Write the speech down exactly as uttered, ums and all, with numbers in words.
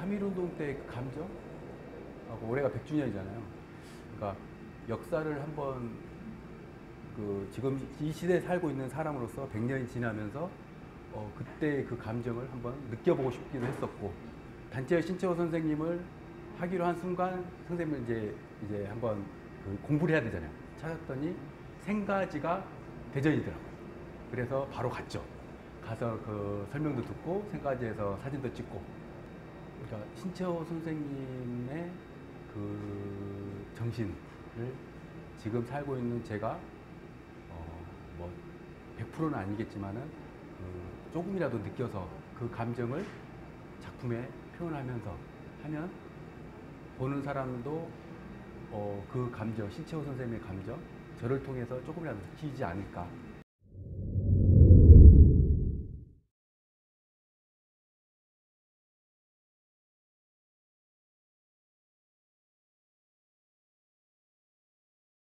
삼일운동 때 그 감정? 하고 올해가 백 주년이잖아요. 그러니까 역사를 한번 그 지금 이 시대에 살고 있는 사람으로서 백 년이 지나면서 어 그때 그 감정을 한번 느껴보고 싶기도 했었고, 단체의 신채호 선생님을 하기로 한 순간 선생님을 이제 이제 한번 그 공부를 해야 되잖아요. 찾았더니 생가지가 대전이더라고요. 그래서 바로 갔죠. 가서 그 설명도 듣고 생가지에서 사진도 찍고. 그러니까 신채호 선생님의 그 정신을 지금 살고 있는 제가 어뭐 백 퍼센트는 아니겠지만은 그 조금이라도 느껴서 그 감정을 작품에 표현하면서 하면 보는 사람도 어 그 감정, 신채호 선생님의 감정, 저를 통해서 조금이라도 느끼지 않을까.